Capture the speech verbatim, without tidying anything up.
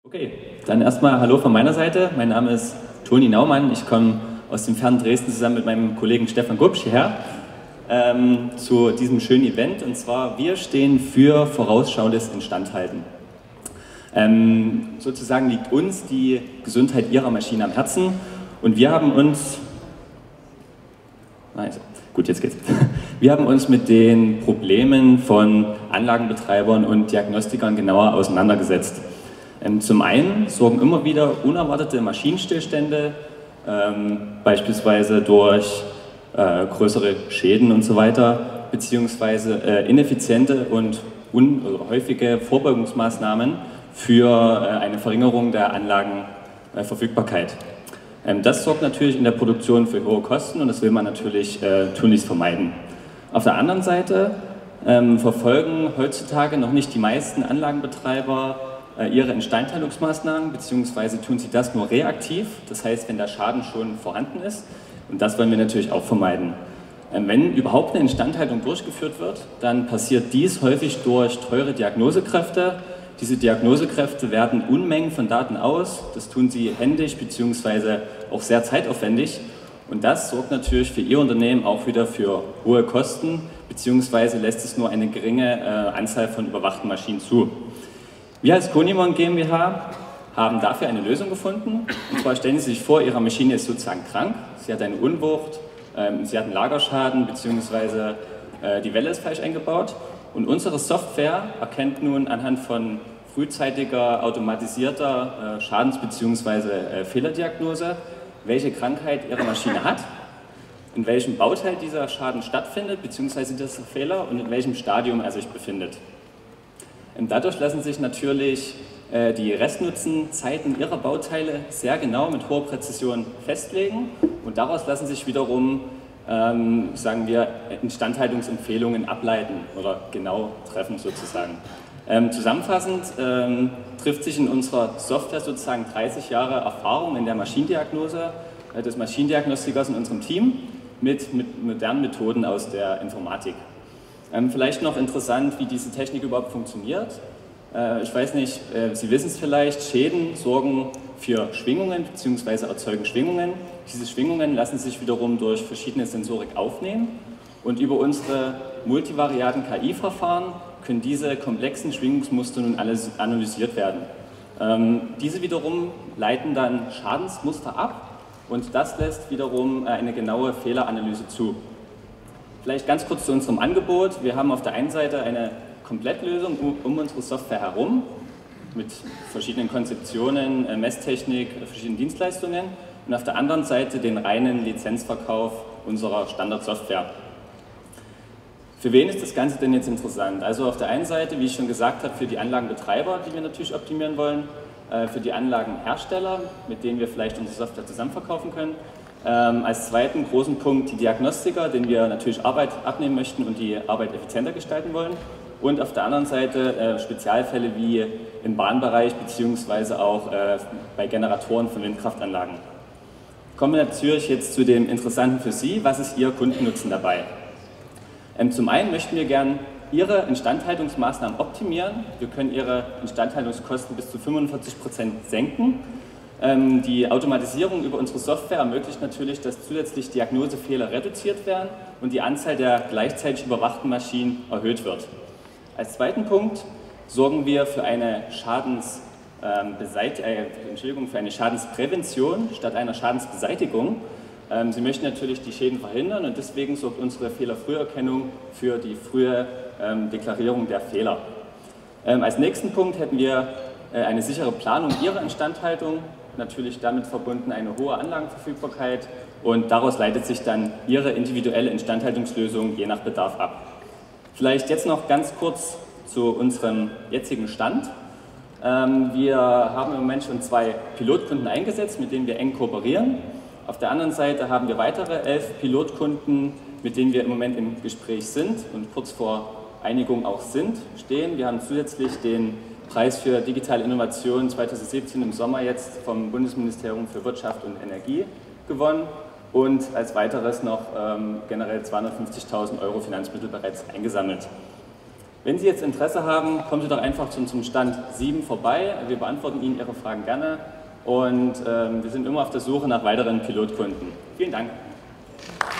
Okay, dann erstmal Hallo von meiner Seite. Mein Name ist Toni Naumann. Ich komme aus dem fernen Dresden zusammen mit meinem Kollegen Stefan Gubsch hierher ähm, zu diesem schönen Event. Und zwar, wir stehen für vorausschauendes Instandhalten. Ähm, sozusagen liegt uns die Gesundheit Ihrer Maschine am Herzen und wir haben uns, also, gut, jetzt geht's. Wir haben uns mit den Problemen von Anlagenbetreibern und Diagnostikern genauer auseinandergesetzt. Zum einen sorgen immer wieder unerwartete Maschinenstillstände, ähm, beispielsweise durch äh, größere Schäden und so weiter, beziehungsweise äh, ineffiziente und un oder häufige Vorbeugungsmaßnahmen für äh, eine Verringerung der Anlagenverfügbarkeit. Äh, ähm, das sorgt natürlich in der Produktion für hohe Kosten und das will man natürlich äh, tunlichst vermeiden. Auf der anderen Seite ähm, verfolgen heutzutage noch nicht die meisten Anlagenbetreiber ihre Instandhaltungsmaßnahmen, beziehungsweise tun sie das nur reaktiv, das heißt, wenn der Schaden schon vorhanden ist, und das wollen wir natürlich auch vermeiden. Wenn überhaupt eine Instandhaltung durchgeführt wird, dann passiert dies häufig durch teure Diagnosekräfte. Diese Diagnosekräfte werten Unmengen von Daten aus, das tun sie händisch, beziehungsweise auch sehr zeitaufwendig, und das sorgt natürlich für Ihr Unternehmen auch wieder für hohe Kosten, beziehungsweise lässt es nur eine geringe äh, Anzahl von überwachten Maschinen zu. Wir als Conimon GmbH haben dafür eine Lösung gefunden. Und zwar stellen Sie sich vor, Ihre Maschine ist sozusagen krank, sie hat eine Unwucht, ähm, sie hat einen Lagerschaden bzw. Äh, die Welle ist falsch eingebaut. Und unsere Software erkennt nun anhand von frühzeitiger automatisierter äh, Schadens- bzw. Äh, Fehlerdiagnose, welche Krankheit Ihre Maschine hat, in welchem Bauteil dieser Schaden stattfindet bzw. dieser Fehler und in welchem Stadium er sich befindet. Dadurch lassen sich natürlich äh, die Restnutzenzeiten Ihrer Bauteile sehr genau mit hoher Präzision festlegen und daraus lassen sich wiederum, ähm, sagen wir, Instandhaltungsempfehlungen ableiten oder genau treffen sozusagen. Ähm, zusammenfassend ähm, trifft sich in unserer Software sozusagen dreißig Jahre Erfahrung in der Maschinendiagnose äh, des Maschinendiagnostikers in unserem Team mit, mit modernen Methoden aus der Informatik. Ähm, vielleicht noch interessant, wie diese Technik überhaupt funktioniert. Äh, ich weiß nicht, äh, Sie wissen es vielleicht, Schäden sorgen für Schwingungen bzw. erzeugen Schwingungen. Diese Schwingungen lassen sich wiederum durch verschiedene Sensorik aufnehmen und über unsere multivariaten K I-Verfahren können diese komplexen Schwingungsmuster nun alles analysiert werden. Ähm, diese wiederum leiten dann Schadensmuster ab und das lässt wiederum eine genaue Fehleranalyse zu. Vielleicht ganz kurz zu unserem Angebot. Wir haben auf der einen Seite eine Komplettlösung um, um unsere Software herum mit verschiedenen Konzeptionen, äh, Messtechnik, äh, verschiedenen Dienstleistungen und auf der anderen Seite den reinen Lizenzverkauf unserer Standardsoftware. Für wen ist das Ganze denn jetzt interessant? Also auf der einen Seite, wie ich schon gesagt habe, für die Anlagenbetreiber, die wir natürlich optimieren wollen, äh, für die Anlagenhersteller, mit denen wir vielleicht unsere Software zusammen verkaufen können. Ähm, als zweiten großen Punkt die Diagnostiker, denen wir natürlich Arbeit abnehmen möchten und die Arbeit effizienter gestalten wollen. Und auf der anderen Seite äh, Spezialfälle wie im Bahnbereich beziehungsweise auch äh, bei Generatoren von Windkraftanlagen. Kommen wir natürlich jetzt zu dem Interessanten für Sie. Was ist Ihr Kundennutzen dabei? Ähm, zum einen möchten wir gern Ihre Instandhaltungsmaßnahmen optimieren. Wir können Ihre Instandhaltungskosten bis zu fünfundvierzig Prozent senken. Die Automatisierung über unsere Software ermöglicht natürlich, dass zusätzlich Diagnosefehler reduziert werden und die Anzahl der gleichzeitig überwachten Maschinen erhöht wird. Als zweiten Punkt sorgen wir für eine, Schadens, ähm, äh, Entschuldigung, für eine Schadensprävention statt einer Schadensbeseitigung. Ähm, Sie möchten natürlich die Schäden verhindern und deswegen sorgt unsere Fehlerfrüherkennung für die frühe ähm, Deklarierung der Fehler. Ähm, als nächsten Punkt hätten wir äh, eine sichere Planung Ihrer Instandhaltung. Natürlich damit verbunden eine hohe Anlagenverfügbarkeit und daraus leitet sich dann Ihre individuelle Instandhaltungslösung je nach Bedarf ab. Vielleicht jetzt noch ganz kurz zu unserem jetzigen Stand. Wir haben im Moment schon zwei Pilotkunden eingesetzt, mit denen wir eng kooperieren. Auf der anderen Seite haben wir weitere elf Pilotkunden, mit denen wir im Moment im Gespräch sind und kurz vor Einigung auch sind, stehen. Wir haben zusätzlich den Preis für digitale Innovation zweitausendsiebzehn im Sommer jetzt vom Bundesministerium für Wirtschaft und Energie gewonnen und als weiteres noch ähm, generell zweihundertfünfzigtausend Euro Finanzmittel bereits eingesammelt. Wenn Sie jetzt Interesse haben, kommen Sie doch einfach zum, zum Stand sieben vorbei. Wir beantworten Ihnen Ihre Fragen gerne und ähm, wir sind immer auf der Suche nach weiteren Pilotkunden. Vielen Dank.